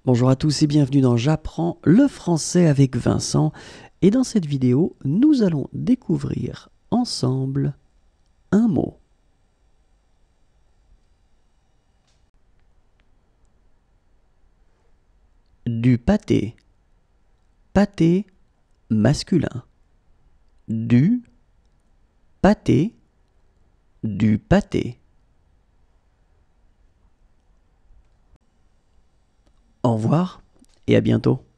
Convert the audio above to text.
Bonjour à tous et bienvenue dans J'apprends le français avec Vincent. Et dans cette vidéo, nous allons découvrir ensemble un mot. Du pâté. Pâté masculin. Du pâté. Du pâté. Au revoir et à bientôt.